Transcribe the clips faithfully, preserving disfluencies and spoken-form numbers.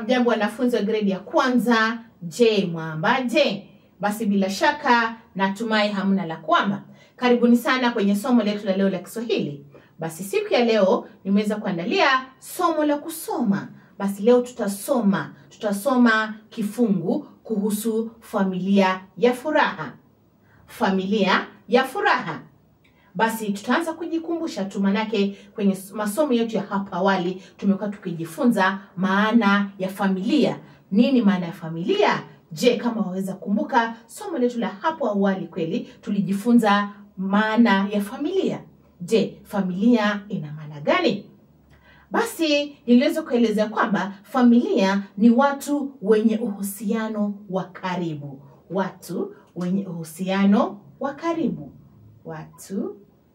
Hamjambo wanafunzi wa gredi ya kwanza. Je, mwambaje? Basi bila shaka natumai hamna la kwamba. Karibuni sana kwenye somo letu la leo la Kiswahili. Basi siku ya leo nimeweza kuandalia somo la kusoma. Basi leo tutasoma, tutasoma kifungu kuhusu familia ya furaha. Familia ya furaha. Basi tutaanza kujikumbusha tu, manake kwenye masomo yetu ya hapa awali tumekuwa tukijifunza maana ya familia. Nini maana ya familia? Je, kama waweza kumbuka somo letu la hapo awali kweli tulijifunza maana ya familia. Je, familia ina maana gani? Basi niliweza kuelezea kwamba familia ni watu wenye uhusiano wa karibu. Watu wenye uhusiano wa karibu. Watu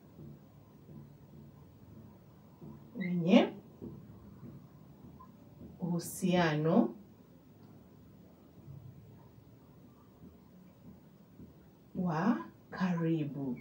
wenye uhusiano wa karibu.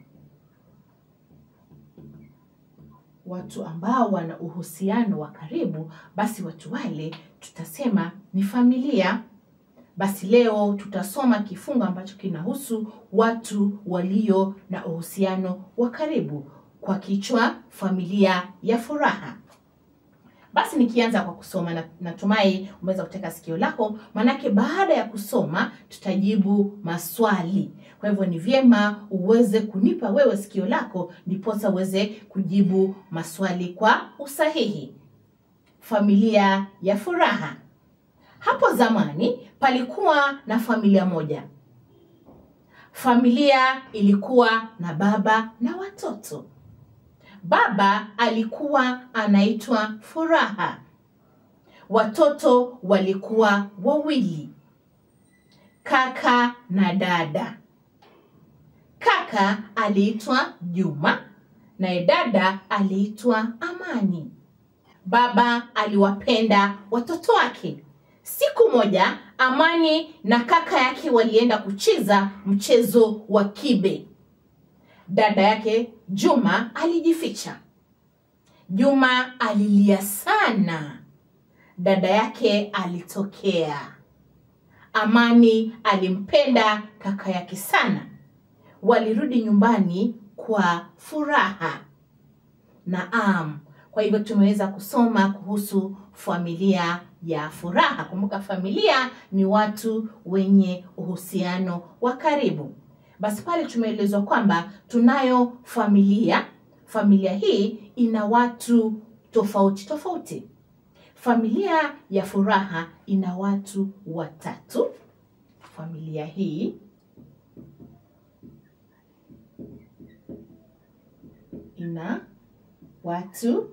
Watu ambao wana uhusiano wa karibu, basi watu wale tutasema ni familia. Basi leo tutasoma kifungu ambacho kinahusu watu walio na uhusiano wa karibu, kwa kichwa familia ya furaha. Basi nikianza kwa kusoma, natumai umeweza kuteka sikio lako, manake baada ya kusoma tutajibu maswali. Kwa hivyo ni vyema uweze kunipa wewe sikio lako ndiposa uweze kujibu maswali kwa usahihi. Familia ya furaha. Hapo zamani palikuwa na familia moja. Familia ilikuwa na baba na watoto. Baba alikuwa anaitwa Furaha. Watoto walikuwa wawili, kaka na dada. Kaka aliitwa Juma na dada aliitwa Amani. Baba aliwapenda watoto wake. Siku moja Amani na kaka yake walienda kucheza mchezo wa kibe. Dada yake Juma alijificha. Juma alilia sana. Dada yake alitokea. Amani alimpenda kaka yake sana. Walirudi nyumbani kwa furaha. Naam, kwa hivyo tumeweza kusoma kuhusu familia ya furaha. Kumbuka familia ni watu wenye uhusiano wa karibu. Basi pale tumeelezwa kwamba tunayo familia. Familia hii ina watu tofauti tofauti. Familia ya furaha ina watu watatu. Familia hii ina watu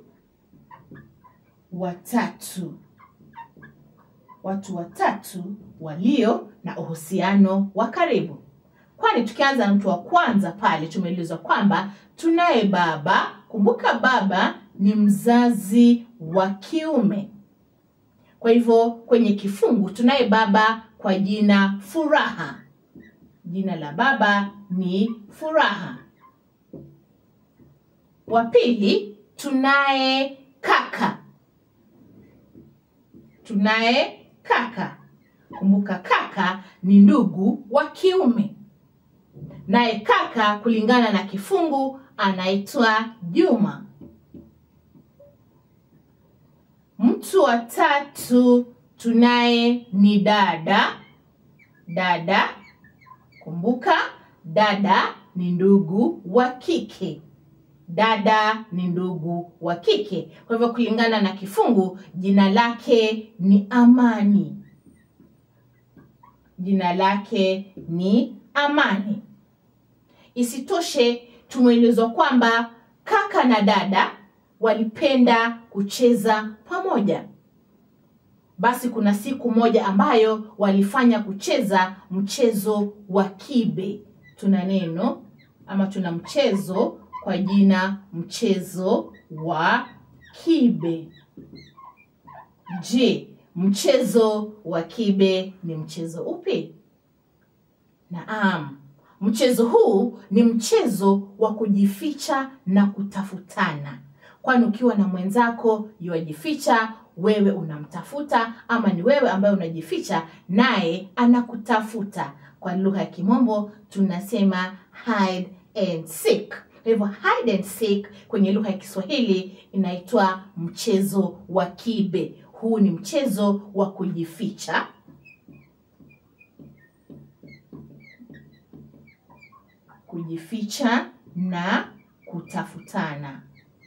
watatu. Watu watatu walio na uhusiano wa karibu. Kwani tukianza na mtu wa kwanza pale tumeelezwa kwamba tunaye baba. Kumbuka baba ni mzazi wa kiume. Kwa hivyo kwenye kifungu tunaye baba kwa jina Furaha. Jina la baba ni Furaha. Wa pili tunaye kaka. Tunaye kaka. Kumbuka kaka ni ndugu wa kiume. Naye kaka kulingana na kifungu anaitwa Juma. Mtu wa tatu tunaye ni dada. Dada. Kumbuka dada ni ndugu wa kike. Dada ni ndugu wa kike. Kwa hivyo kulingana na kifungu jina lake ni Amani. Jina lake ni Amani. Isitoshe tumeelezwa kwamba kaka na dada walipenda kucheza pamoja. Basi kuna siku moja ambayo walifanya kucheza mchezo wa kibe. Tuna neno ama tuna mchezo kwa jina mchezo wa kibe. Je, mchezo wa kibe ni mchezo upi? Naam. Mchezo huu ni mchezo wa kujificha na kutafutana. Kwani ukiwa na mwenzako yuajificha, wewe unamtafuta ama ni wewe ambaye unajificha naye anakutafuta. Kwa lugha ya Kimombo tunasema hide and seek. Kwa hivyo hide and seek kwenye lugha ya Kiswahili inaitwa mchezo wa kibe. Huu ni mchezo wa kujificha. Kujificha na kutafutana.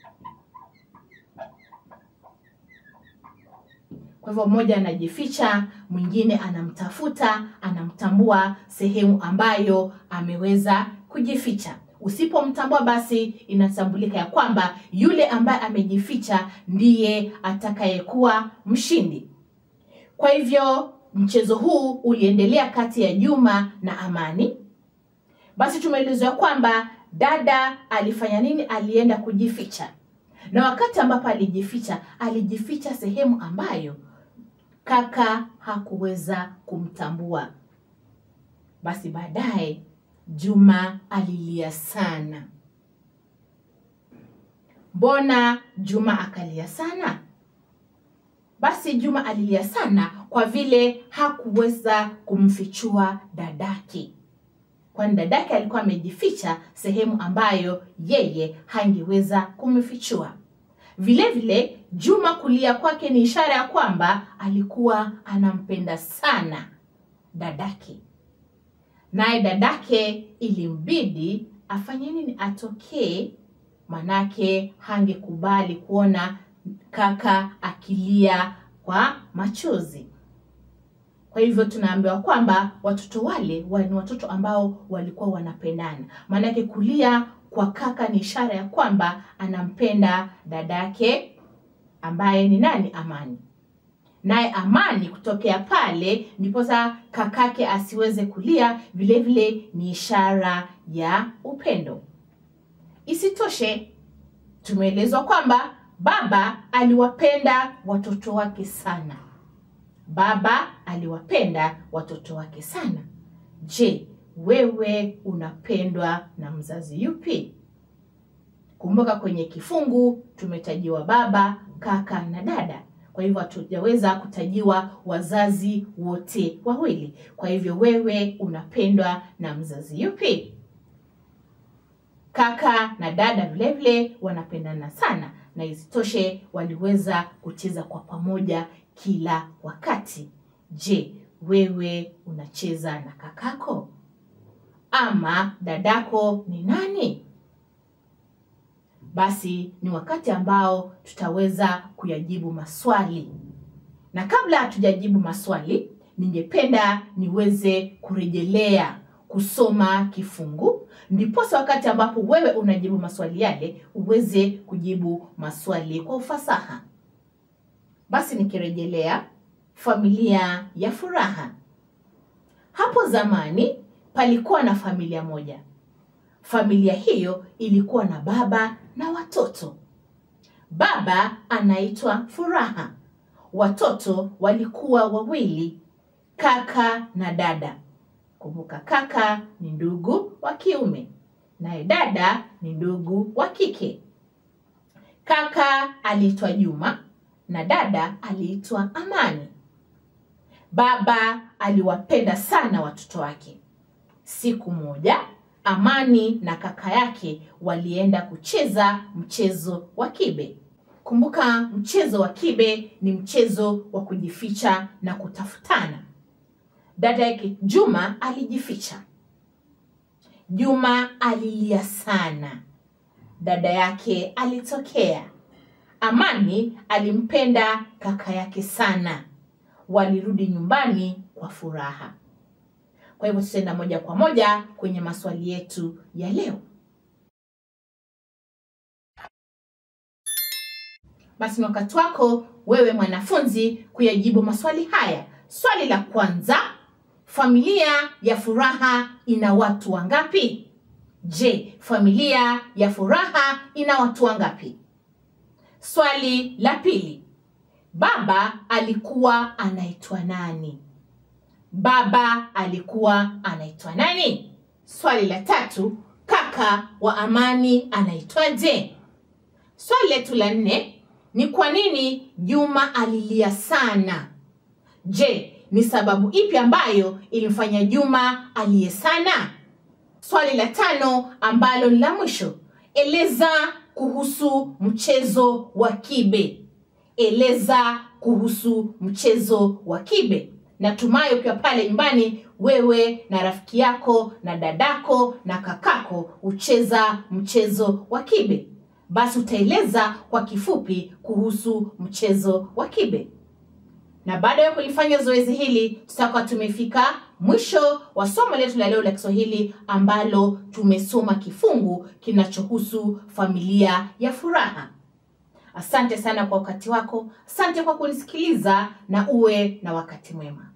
Kwa hivyo mmoja anajificha, mwingine anamtafuta, anamtambua sehemu ambayo ameweza kujificha. Usipomtambua basi inatambulika ya kwamba yule ambaye amejificha ndiye atakayekuwa mshindi. Kwa hivyo mchezo huu uliendelea kati ya Juma na Amani. Basi tumeelezwa kwamba dada alifanya nini? Alienda kujificha. Na wakati ambapo alijificha, alijificha sehemu ambayo kaka hakuweza kumtambua. Basi baadaye Juma alilia sana. Mbona Juma akalia sana? Basi Juma alilia sana kwa vile hakuweza kumfichua dadake. Kwani dadake alikuwa amejificha sehemu ambayo yeye hangeweza kumfichua. Vile vile Juma kulia kwake ni ishara ya kwamba alikuwa anampenda sana dadake. Naye dadake ilimbidi afanye nini? Atokee, manake hangekubali kuona kaka akilia kwa machozi. Kwa hivyo tunaambiwa kwamba watoto wale ni watoto ambao walikuwa wanapendana. Manake kulia kwa kaka ni ishara ya kwamba anampenda dadake ambaye ni nani? Amani. Naye Amani kutokea pale ndiposa kakake asiweze kulia, vile vile ni ishara ya upendo. Isitoshe tumeelezwa kwamba baba aliwapenda watoto wake sana. Baba aliwapenda watoto wake sana. Je, wewe unapendwa na mzazi yupi? Kumbuka kwenye kifungu tumetajiwa baba, kaka na dada. Kwa hivyo hatujaweza kutajiwa wazazi wote wawili. Kwa hivyo wewe unapendwa na mzazi yupi? Kaka na dada vile vile wanapendana sana, na isitoshe waliweza kucheza kwa pamoja kila wakati. Je, wewe unacheza na kakako ama dadako ni nani? Basi ni wakati ambao tutaweza kuyajibu maswali. Na kabla hatujajibu maswali, ningependa niweze kurejelea kusoma kifungu. Ndiposa wakati ambapo wewe unajibu maswali yale, uweze kujibu maswali kwa ufasaha. Basi nikirejelea, familia ya furaha. Hapo zamani palikuwa na familia moja. Familia hiyo ilikuwa na baba na watoto. Baba anaitwa Furaha. Watoto walikuwa wawili, kaka na dada. Kumbuka kaka ni ndugu wa kiume, naye dada ni ndugu wa kike. Kaka aliitwa Juma na dada aliitwa Amani. Baba aliwapenda sana watoto wake. Siku moja Amani na kaka yake walienda kucheza mchezo wa kibe. Kumbuka mchezo wa kibe ni mchezo wa kujificha na kutafutana. Dada yake Juma alijificha. Juma alilia sana. Dada yake alitokea. Amani alimpenda kaka yake sana. Walirudi nyumbani kwa furaha. Kwa hivyo tutaenda moja kwa moja kwenye maswali yetu ya leo. Basi ni wakati wako wewe mwanafunzi kuyajibu maswali haya. Swali la kwanza, familia ya furaha ina watu wangapi? Je, familia ya furaha ina watu wangapi? Swali la pili, baba alikuwa anaitwa nani? Baba alikuwa anaitwa nani? Swali la tatu, kaka wa Amani anaitwaje? Swali letu la nne, Ni kwa nini Juma alilia sana? Je, ni sababu ipi ambayo ilimfanya Juma alie sana? Swali la tano ambalo ni la mwisho. Eleza kuhusu mchezo wa kibe. Eleza kuhusu mchezo wa kibe. Natumai ukiwa pale nyumbani wewe na rafiki yako na dadako na kakako ucheza mchezo wa kibe. Basi utaeleza kwa kifupi kuhusu mchezo wa kibe. Na baada ya kulifanya zoezi hili, tutakuwa tumefika mwisho wa somo letu la leo la Kiswahili ambalo tumesoma kifungu kinachohusu familia ya furaha. Asante sana kwa wakati wako, asante kwa kunisikiliza na uwe na wakati mwema.